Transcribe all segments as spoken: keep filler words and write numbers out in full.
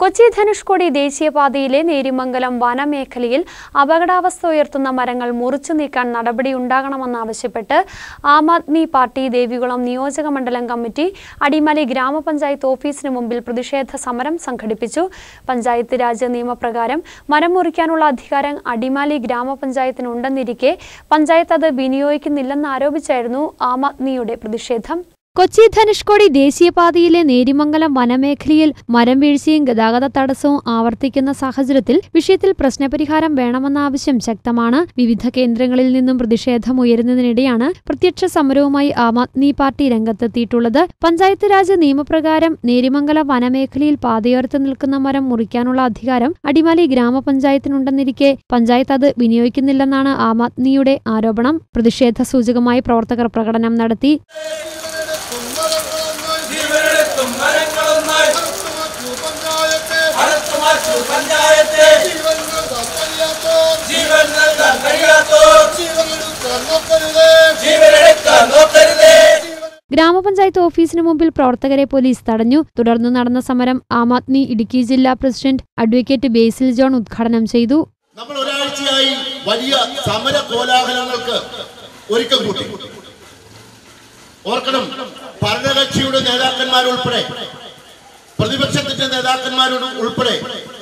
കൊച്ചി ധനുഷ്കോടി ദേശീയപാതയിലെ നേരിമംഗലം വനമേഖലയിൽ അപകടാവസ്ഥ ഉയർത്തുന്ന മരങ്ങൾ മുറിച്ചു നീക്കാൻ നടപടിയുണ്ടാകണമെന്നാവശ്യപ്പെട്ട് ആം ആദ്മി പാർട്ടി ദേവികുളം നിയോജക മണ്ഡലം കമ്മിറ്റി അടിമാലി ഗ്രാമപഞ്ചായത്ത് ഓഫീസിന് മുമ്പിൽ പ്രതിഷേധ സമരം സംഘടിപ്പിച്ചു. പഞ്ചായത്ത് രാജ് നിയമപ്രകാരം മരം മുറിക്കാനുള്ള അധികാരം അടിമാലി ഗ്രാമപഞ്ചായത്തിനുണ്ടെന്നിരിക്കെ പഞ്ചായത്ത് അത് വിനിയോഗിക്കുന്നില്ലെന്നാരോപിച്ചായിരുന്നു ആം ആദ്മിയുടെ പ്രതിഷേധം. കൊച്ചി ധനുഷ്കോടി ദേശീയപാതയിലെ നേരിമംഗലം വനമേഖലയിൽ മരം വീഴ്ചയും ഗതാഗത തടസ്സവും ആവർത്തിക്കുന്ന സാഹചര്യത്തിൽ വിഷയത്തിൽ പ്രശ്നപരിഹാരം വേണമെന്ന ആവശ്യം ശക്തമാണ്. വിവിധ കേന്ദ്രങ്ങളിൽ നിന്നും പ്രതിഷേധം ഉയരുന്നതിനിടെയാണ് പ്രത്യക്ഷ സമരവുമായി ആം ആദ്മി പാർട്ടി രംഗത്തെത്തിയിട്ടുള്ളത്. പഞ്ചായത്ത് രാജ് നിയമപ്രകാരം നേരിമംഗലം വനമേഖലയിൽ പാതയോരത്ത് നിൽക്കുന്ന മരം മുറിക്കാനുള്ള അധികാരം അടിമാലി ഗ്രാമപഞ്ചായത്തിനുണ്ടെന്നിരിക്കെ പഞ്ചായത്ത് അത് വിനിയോഗിക്കുന്നില്ലെന്നാണ് ആം ആദ്മിയുടെ ആരോപണം. പ്രതിഷേധ സൂചകമായി പ്രവർത്തകർ പ്രകടനം നടത്തി. ഗ്രാമപഞ്ചായത്ത് ഓഫീസിന് മുമ്പിൽ പ്രവർത്തകരെ പോലീസ് തടഞ്ഞു. തുടർന്ന് നടന്ന സമരം ആം ആദ്മി ഇടുക്കി ജില്ലാ പ്രസിഡന്റ് അഡ്വക്കേറ്റ് ബേസിൽ ജോൺ ഉദ്ഘാടനം ചെയ്തു. നമ്മൾ ഒരാഴ്ചയായി വലിയ സമര കോലാഹലങ്ങൾക്ക് ഒരുക്കം കൂട്ടി. ഓർക്കണം, ഭരണകക്ഷിയുടെ നേതാക്കന്മാരുൾപ്പെടെ പ്രതിപക്ഷത്തിന്റെ നേതാക്കന്മാരോട് ഉൾപ്പെടെ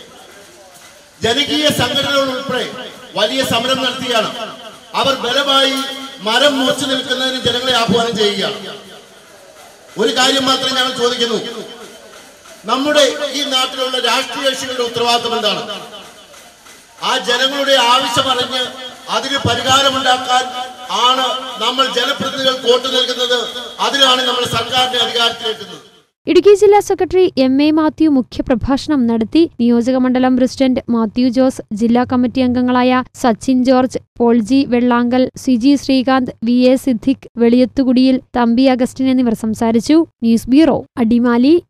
ജനകീയ സംഘടനകൾ ഉൾപ്പെടെ വലിയ സമരം നടത്തിയാണ്. അവർ ബലമായി മരം മുറിച്ചു നിൽക്കുന്നതിന് ജനങ്ങളെ ആഹ്വാനം ചെയ്യുകയാണ്. ഒരു കാര്യം മാത്രം ഞങ്ങൾ ചോദിക്കുന്നു, നമ്മുടെ ഈ നാട്ടിലുള്ള രാഷ്ട്രീയ കക്ഷികളുടെ ഉത്തരവാദിത്വം എന്താണ്? ആ ജനങ്ങളുടെ ആവശ്യം അറിഞ്ഞ് അതിന് പരിഹാരമുണ്ടാക്കാൻ ആണ് നമ്മൾ ജനപ്രതിനിധികൾ വോട്ട് നൽകുന്നത്. അതിനാണ് നമ്മൾ സർക്കാരിന്റെ അധികാരത്തിലെത്തുന്നത്. ഇടുക്കി ജില്ലാ സെക്രട്ടറി എം എ മാത്യു മുഖ്യപ്രഭാഷണം നടത്തി. നിയോജക മണ്ഡലം പ്രസിഡന്റ് മാത്യു ജോസ്, ജില്ലാ കമ്മിറ്റി അംഗങ്ങളായ സച്ചിൻ ജോർജ്, പോൾജി വെള്ളാങ്കൽ, സിജി ശ്രീകാന്ത്, വി എ സിദ്ദിഖ്, വെളിയത്തുകുടിയിൽ, തമ്പി അഗസ്റ്റിൻ എന്നിവർ സംസാരിച്ചു. News bureau, Adimali.